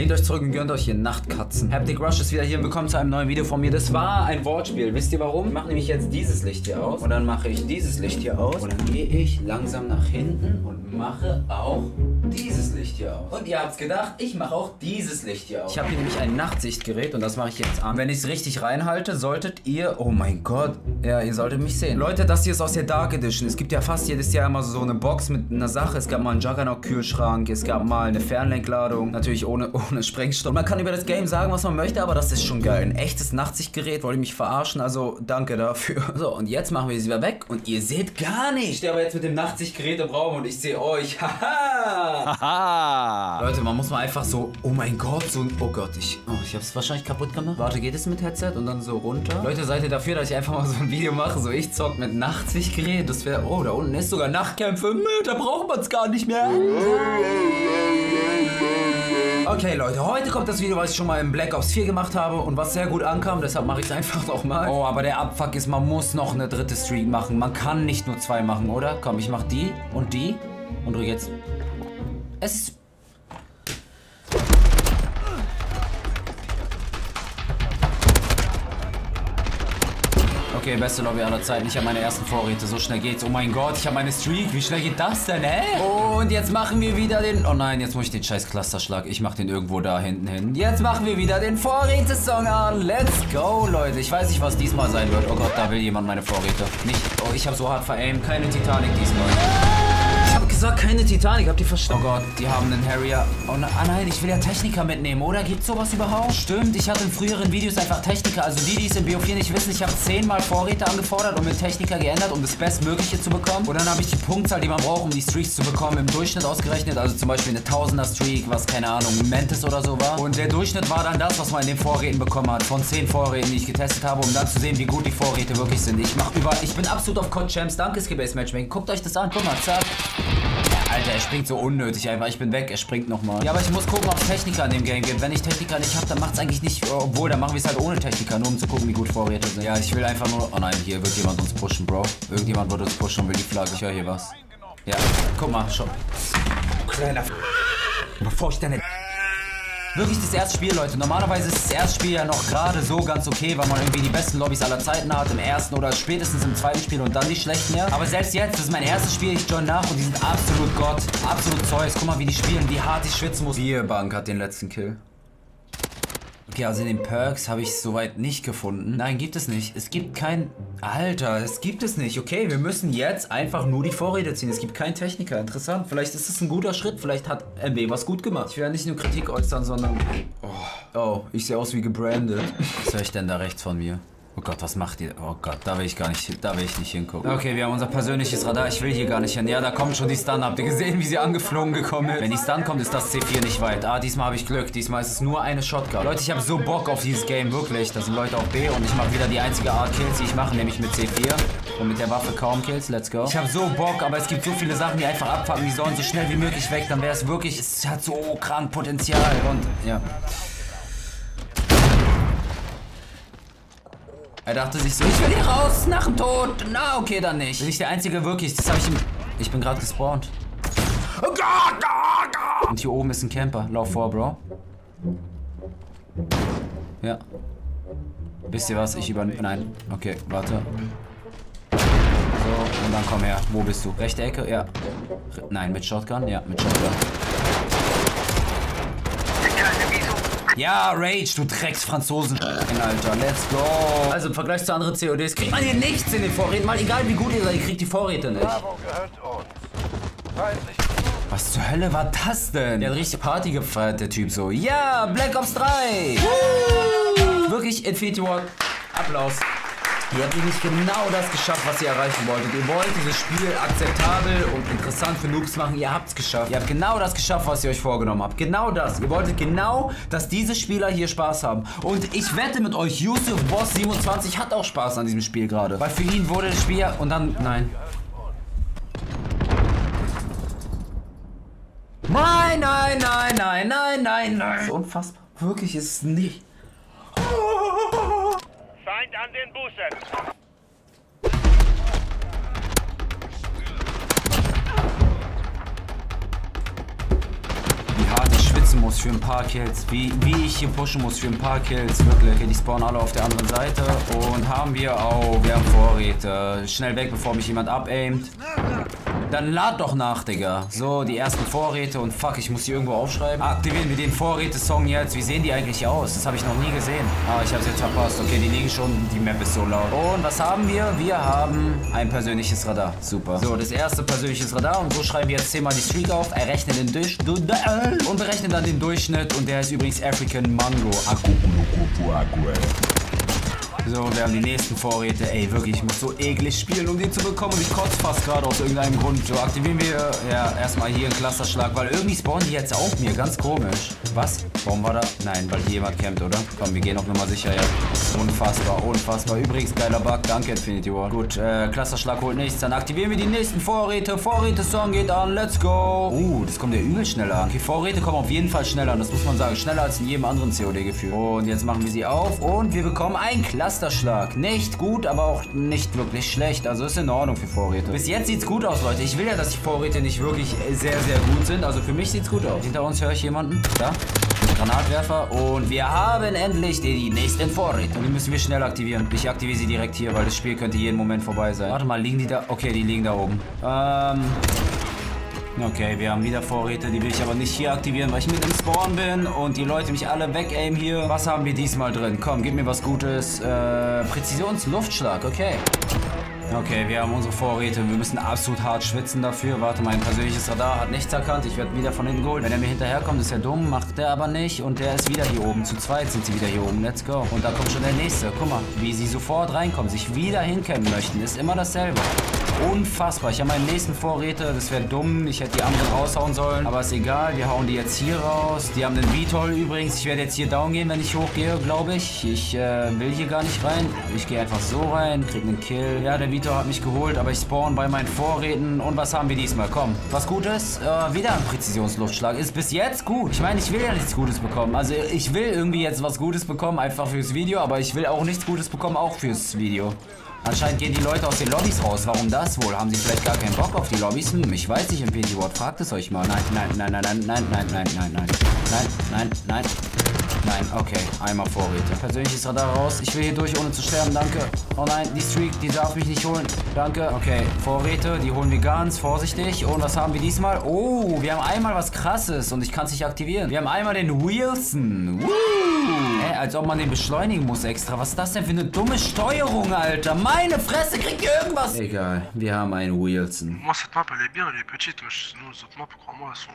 Lehnt euch zurück und gönnt euch hier Nachtkatzen. Haptic Rush ist wieder hier und willkommen zu einem neuen Video von mir. Das war ein Wortspiel. Wisst ihr warum? Ich mache nämlich jetzt dieses Licht hier aus. Und dann mache ich dieses Licht hier aus. Und dann gehe ich langsam nach hinten und mache auch dieses Licht hier aus. Und ihr habt's gedacht, ich mache auch dieses Licht hier aus. Ich habe hier nämlich ein Nachtsichtgerät und das mache ich jetzt an. Wenn ich es richtig reinhalte, solltet ihr... Oh mein Gott. Ja, ihr solltet mich sehen. Leute, das hier ist aus der Dark Edition. Es gibt ja fast jedes Jahr immer so eine Box mit einer Sache. Es gab mal einen Juggernaut-Kühlschrank. Es gab mal eine Fernlenkladung. Natürlich ohne Sprengstoff. Man kann über das Game sagen, was man möchte, aber das ist schon geil. Ein echtes Nachtsichtgerät. Wollt ihr mich verarschen? Also, danke dafür. So, und jetzt machen wir sie wieder weg und ihr seht gar nicht. Ich stehe aber jetzt mit dem Nachtsichtgerät im Raum und ich sehe euch. Haha. Haha. Leute, man muss mal einfach so, oh mein Gott, so ein, oh Gott, ich hab's wahrscheinlich kaputt gemacht. Warte, geht es mit Headset und dann so runter? Leute, seid ihr dafür, dass ich einfach mal so ein Video mache, so ich zock mit Nachtsichtgerät? Das wäre, oh, da unten ist sogar Nachtkämpfe. Da braucht man es gar nicht mehr. Okay, Leute, heute kommt das Video, was ich schon mal im Black Ops 4 gemacht habe und was sehr gut ankam, deshalb mache ich es einfach nochmal. Oh, aber der Abfuck ist, man muss noch eine dritte Streak machen. Man kann nicht nur zwei machen, oder? Komm, ich mache die und drücke jetzt. Es ist... Okay, beste Lobby aller Zeiten. Ich habe meine ersten Vorräte. So schnell geht's. Oh mein Gott, ich habe meine Streak. Wie schnell geht das denn, hä? Und jetzt machen wir wieder den... Oh nein, jetzt muss ich den scheiß Clusterschlag. Ich mache den irgendwo da hinten hin. Jetzt machen wir wieder den Vorräte-Song an. Let's go, Leute. Ich weiß nicht, was diesmal sein wird. Oh Gott, da will jemand meine Vorräte. Nicht... Oh, ich habe so hart veraimt. Keine Titanic diesmal. Ich habe gesagt, keine Titanic. Habt ihr verstanden? Oh Gott, die haben einen Harrier. Oh nein, ich will ja Techniker mitnehmen, oder? Gibt's sowas überhaupt? Stimmt, ich hatte in früheren Videos einfach Techniker. Also die es in BO4 nicht wissen, ich habe 10-mal Vorräte angefordert und mit Techniker geändert, um das Bestmögliche zu bekommen. Und dann habe ich die Punktzahl, die man braucht, um die Streaks zu bekommen, im Durchschnitt ausgerechnet. Also zum Beispiel eine 1000er Streak, was, keine Ahnung, Mantis oder so war. Und der Durchschnitt war dann das, was man in den Vorräten bekommen hat. Von 10 Vorräten, die ich getestet habe, um dann zu sehen, wie gut die Vorräte wirklich sind. Ich bin absolut auf COD Champs. Danke, Skill-Based Matchmaking. Guckt euch das an. Guck mal, zack. Alter, er springt so unnötig einfach. Ich bin weg, er springt nochmal. Ja, aber ich muss gucken, ob es Techniker in dem Game gibt. Wenn ich Techniker nicht habe, dann macht es eigentlich nicht... Obwohl, dann machen wir es halt ohne Techniker, nur um zu gucken, wie gut Vorräte sind. Ja, ich will einfach nur... Oh nein, hier wird jemand uns pushen, Bro. Irgendjemand wird uns pushen und will die Flagge. Ich höre hier was. Ja, guck mal, schon. Kleiner... Bevor ich deine... Wirklich das erste Spiel, Leute. Normalerweise ist das erste Spiel ja noch gerade so ganz okay, weil man irgendwie die besten Lobbys aller Zeiten hat. Im ersten oder spätestens im zweiten Spiel und dann die schlechten, ja. Aber selbst jetzt, das ist mein erstes Spiel, ich join nach und die sind absolut Gott. Absolut Zeus. Guck mal, wie die spielen, wie hart ich schwitzen muss. Bierbank hat den letzten Kill. Okay, also in den Perks habe ich es soweit nicht gefunden. Nein, gibt es nicht. Es gibt kein... Alter, es gibt es nicht. Okay, wir müssen jetzt einfach nur die Vorräte ziehen. Es gibt keinen Techniker. Interessant. Vielleicht ist es ein guter Schritt. Vielleicht hat MW was gut gemacht. Ich will ja nicht nur Kritik äußern, sondern... Oh, ich sehe aus wie gebrandet. Was höre ich denn da rechts von mir? Oh Gott, was macht ihr? Oh Gott, da will ich nicht hingucken. Okay, wir haben unser persönliches Radar. Ich will hier gar nicht hin. Ja, da kommt schon die Stun. Habt ihr gesehen, wie sie angeflogen gekommen ist? Wenn die Stun kommt, ist das C4 nicht weit. Ah, diesmal habe ich Glück. Diesmal ist es nur eine Shotgun. Leute, ich habe so Bock auf dieses Game, wirklich. Da sind Leute auf B und ich mache wieder die einzige Art Kills, die ich mache, nämlich mit C4. Und mit der Waffe kaum Kills. Let's go. Ich habe so Bock, aber es gibt so viele Sachen, die einfach abfangen. Die sollen so schnell wie möglich weg. Dann wäre es wirklich... Es hat so krank Potenzial. Und, ja... Er dachte sich so, ich will hier raus, nach dem Tod. Na, okay, dann nicht. Bin ich der Einzige wirklich, das habe ich ihm... Ich bin gerade gespawnt. Und hier oben ist ein Camper. Lauf vor, Bro. Ja. Wisst ihr was, Nein. Okay, warte. So, und dann komm her. Wo bist du? Rechte Ecke? Ja. Nein, mit Shotgun? Ja, mit Shotgun. Ja, Rage, du Drecksfranzosen. Alter, let's go. Also im Vergleich zu anderen CODs kriegt man hier nichts in den Vorräten. Mal egal wie gut ihr seid, ihr kriegt die Vorräte nicht. Was zur Hölle war das denn? Der hat richtig Party gefeiert, der Typ so. Ja, Black Ops 3. Wirklich, Infinity War. Applaus. Ihr habt nämlich genau das geschafft, was ihr erreichen wolltet. Ihr wollt dieses Spiel akzeptabel und interessant für Noobs machen. Ihr habt es geschafft. Ihr habt genau das geschafft, was ihr euch vorgenommen habt. Genau das. Ihr wolltet genau, dass diese Spieler hier Spaß haben. Und ich wette mit euch, Yusuf Boss 27 hat auch Spaß an diesem Spiel gerade. Weil für ihn wurde das Spiel ja... Und dann... Nein. Nein, nein, nein, nein, nein, nein, nein. Das ist unfassbar. Wirklich, ist es nicht. Feind an den Bussen. Wie hart ich schwitze pushen muss für ein paar Kills. Wie ich hier pushen muss für ein paar Kills. Wirklich. Okay, die spawnen alle auf der anderen Seite. Und haben wir auch. Wir haben Vorräte. Schnell weg, bevor mich jemand abaimt. Dann lad doch nach, Digga. So, die ersten Vorräte und fuck, ich muss die irgendwo aufschreiben. Aktivieren wir den Vorräte-Song jetzt. Wie sehen die eigentlich aus? Das habe ich noch nie gesehen. Ah, ich habe es jetzt verpasst. Okay, die liegen schon. Die Map ist so laut. Und was haben wir? Wir haben ein persönliches Radar. Super. So, das erste persönliches Radar. Und so schreiben wir jetzt 10 mal die Streak auf. Errechnen den Durchschnitt. Und berechnen dann den Durchschnitt. Und der ist übrigens African Mango. So, wir haben die nächsten Vorräte. Ey, wirklich, ich muss so eklig spielen, um die zu bekommen. Und ich kotze fast gerade aus irgendeinem Grund. So, aktivieren wir ja erstmal hier einen Clusterschlag, weil irgendwie spawnen die jetzt auf mir. Ganz komisch. Was? Warum war da? Nein, weil hier jemand campt, oder? Komm, wir gehen auf Nummer sicher, ja. Unfassbar, unfassbar. Übrigens, geiler Bug. Danke, Infinity War. Gut, Clusterschlag holt nichts. Dann aktivieren wir die nächsten Vorräte. Vorräte-Song geht an. Let's go. Das kommt ja übel schneller an. Okay, Vorräte kommen auf jeden Fall schneller an. Das muss man sagen. Schneller als in jedem anderen COD-Gefühl. Und jetzt machen wir sie auf. Und wir bekommen ein Clusterschlag. Nicht gut, aber auch nicht wirklich schlecht. Also ist in Ordnung für Vorräte. Bis jetzt sieht's gut aus, Leute. Ich will ja, dass die Vorräte nicht wirklich sehr, sehr gut sind. Also für mich sieht's gut aus. Hinter uns höre ich jemanden. Da. Granatwerfer. Und wir haben endlich die nächsten Vorräte. Und die müssen wir schnell aktivieren. Ich aktiviere sie direkt hier, weil das Spiel könnte jeden Moment vorbei sein. Warte mal, liegen die da? Okay, die liegen da oben. Okay, wir haben wieder Vorräte, die will ich aber nicht hier aktivieren, weil ich mit im Spawn bin und die Leute mich alle wegaimen hier. Was haben wir diesmal drin? Komm, gib mir was Gutes. Präzisionsluftschlag, okay. Okay, wir haben unsere Vorräte. Wir müssen absolut hart schwitzen dafür. Warte, mein persönliches Radar hat nichts erkannt. Ich werde wieder von hinten geholt. Wenn er mir hinterherkommt, ist er dumm. Macht der aber nicht. Und der ist wieder hier oben. Zu zweit sind sie wieder hier oben. Let's go. Und da kommt schon der nächste. Guck mal, wie sie sofort reinkommen, sich wieder hinkämmen möchten. Ist immer dasselbe. Unfassbar. Ich habe meine nächsten Vorräte. Das wäre dumm. Ich hätte die anderen raushauen sollen. Aber ist egal. Wir hauen die jetzt hier raus. Die haben den VTOL übrigens. Ich werde jetzt hier down gehen, wenn ich hochgehe, glaube ich. Ich will hier gar nicht rein. Ich gehe einfach so rein. Krieg einen Kill. Ja, der VTOL hat mich geholt, aber ich spawn bei meinen Vorräten. Und was haben wir diesmal? Komm, was Gutes? Wieder ein Präzisionsluftschlag. Ist bis jetzt gut. Ich meine, ich will ja nichts Gutes bekommen. Also ich will irgendwie jetzt was Gutes bekommen, einfach fürs Video. Aber ich will auch nichts Gutes bekommen, auch fürs Video. Anscheinend gehen die Leute aus den Lobbys raus. Warum das wohl? Haben sie vielleicht gar keinen Bock auf die Lobbys? Ich weiß nicht, Infinity Ward. Fragt es euch mal. Nein, nein, nein, nein, nein, nein, nein, nein, nein, nein. Nein, nein, nein. Nein, okay. Einmal Vorräte. Persönliches Radar raus. Ich will hier durch, ohne zu sterben. Danke. Oh nein, die Streak, die darf mich nicht holen. Danke. Okay, Vorräte, die holen wir ganz vorsichtig. Und was haben wir diesmal? Oh, wir haben einmal was Krasses und ich kann es nicht aktivieren. Wir haben einmal den Wilson. Als ob man den beschleunigen muss extra. Was ist das denn für eine dumme Steuerung, Alter? Meine Fresse, kriegt ihr irgendwas? Egal, wir haben einen Wilson. Moi, cette map, elle est bien, elle est petite. Sinon, les autres maps, crois-moi, elles sont...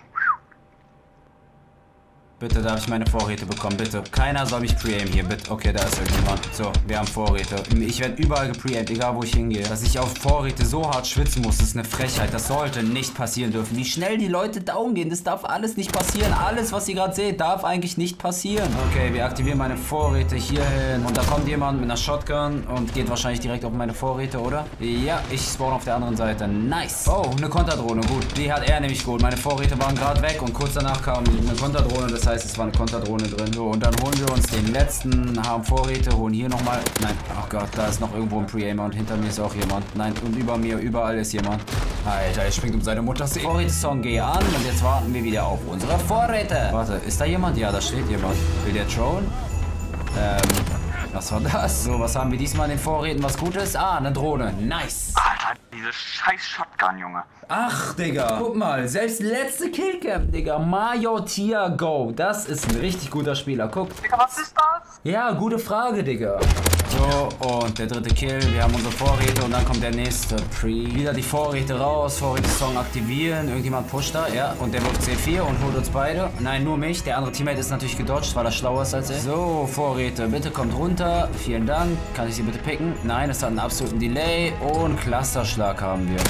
Bitte darf ich meine Vorräte bekommen, bitte. Keiner soll mich pre-aimen hier, bitte. Okay, da ist irgendjemand. So, wir haben Vorräte. Ich werde überall gepre-aimed, egal wo ich hingehe. Dass ich auf Vorräte so hart schwitzen muss, ist eine Frechheit. Das sollte nicht passieren dürfen. Wie schnell die Leute down gehen, das darf alles nicht passieren. Alles, was ihr gerade seht, darf eigentlich nicht passieren. Okay, wir aktivieren meine Vorräte hierhin. Und da kommt jemand mit einer Shotgun und geht wahrscheinlich direkt auf meine Vorräte, oder? Ja, ich spawn auf der anderen Seite. Nice. Oh, eine Konterdrohne, gut. Die hat er nämlich geholt. Meine Vorräte waren gerade weg und kurz danach kam eine Konterdrohne. Das heißt, es war eine Konterdrohne drin. So, und dann holen wir uns den letzten, haben Vorräte, holen hier nochmal. Nein, ach Gott, da ist noch irgendwo ein Pre-Aimer und hinter mir ist auch jemand. Nein, und über mir, überall ist jemand. Alter, er springt um seine Mutter. Vorräte-Song, geh an und jetzt warten wir wieder auf unsere Vorräte. Warte, ist da jemand? Ja, da steht jemand. Will der trollen? Was war das? So, was haben wir diesmal in den Vorräten? Was Gutes? Ah, eine Drohne. Nice. Alter, diese scheiß Shotgun, Junge. Ach, Digga. Guck mal, selbst letzte Killcam, Digga. Major Tiago. Das ist ein richtig guter Spieler. Guck. Digga, was ist das? Ja, gute Frage, Digga. So, und der dritte Kill. Wir haben unsere Vorräte und dann kommt der nächste. Wieder die Vorräte raus. Vorräte-Song aktivieren. Irgendjemand pusht da, ja. Und der wirft C4 und holt uns beide. Nein, nur mich. Der andere Teammate ist natürlich gedodged, weil er schlauer ist als er. So, Vorräte. Bitte kommt runter. Vielen Dank. Kann ich sie bitte picken? Nein, es hat einen absoluten Delay. Und Clusterschlag haben wir.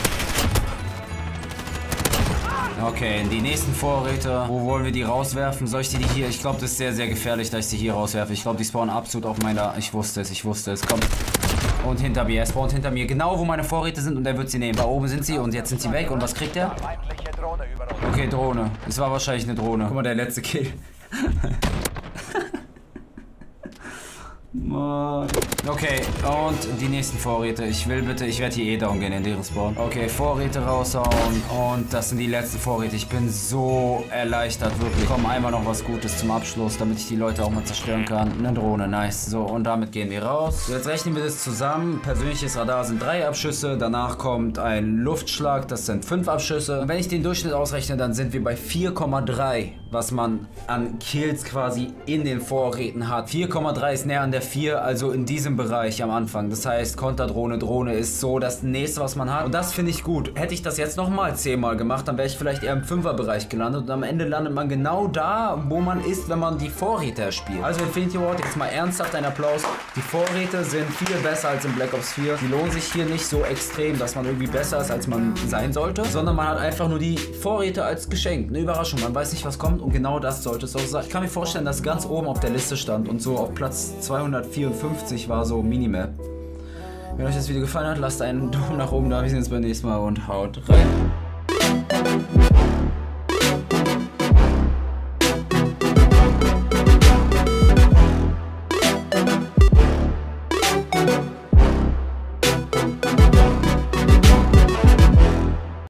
Okay, die nächsten Vorräte. Wo wollen wir die rauswerfen? Soll ich die hier? Ich glaube, das ist sehr, sehr gefährlich, dass ich sie hier rauswerfe. Ich glaube, die spawnen absolut auf meiner... Ich wusste es. Komm. Und hinter mir. Er spawnt hinter mir. Genau, wo meine Vorräte sind und er wird sie nehmen. Da oben sind sie und jetzt sind sie weg. Und was kriegt er? Okay, Drohne. Es war wahrscheinlich eine Drohne. Guck mal, der letzte Kill. Mann. Okay, und die nächsten Vorräte. Ich werde hier eh down gehen in deren Spawn. Okay, Vorräte raushauen. Und das sind die letzten Vorräte. Ich bin so erleichtert, wirklich. Komm, einmal noch was Gutes zum Abschluss, damit ich die Leute auch mal zerstören kann. Eine Drohne, nice. So, und damit gehen wir raus. So, jetzt rechnen wir das zusammen. Persönliches Radar sind 3 Abschüsse. Danach kommt ein Luftschlag, das sind 5 Abschüsse. Und wenn ich den Durchschnitt ausrechne, dann sind wir bei 4,3, was man an Kills quasi in den Vorräten hat. 4,3 ist näher an der 4, also in diesem Bereich am Anfang. Das heißt, Konterdrohne, Drohne ist so das nächste, was man hat. Und das finde ich gut. Hätte ich das jetzt nochmal 10-mal gemacht, dann wäre ich vielleicht eher im 5er-Bereich gelandet. Und am Ende landet man genau da, wo man ist, wenn man die Vorräte erspielt. Also Infinity Ward, jetzt mal ernsthaft ein Applaus. Die Vorräte sind viel besser als in Black Ops 4. Die lohnen sich hier nicht so extrem, dass man irgendwie besser ist, als man sein sollte. Sondern man hat einfach nur die Vorräte als Geschenk. Eine Überraschung. Man weiß nicht, was kommt. Und genau das sollte es auch sein. Ich kann mir vorstellen, dass ganz oben auf der Liste stand und so auf Platz 254 war so Minimap. Wenn euch das Video gefallen hat, lasst einen Daumen nach oben da. Wir sehen uns beim nächsten Mal und haut rein.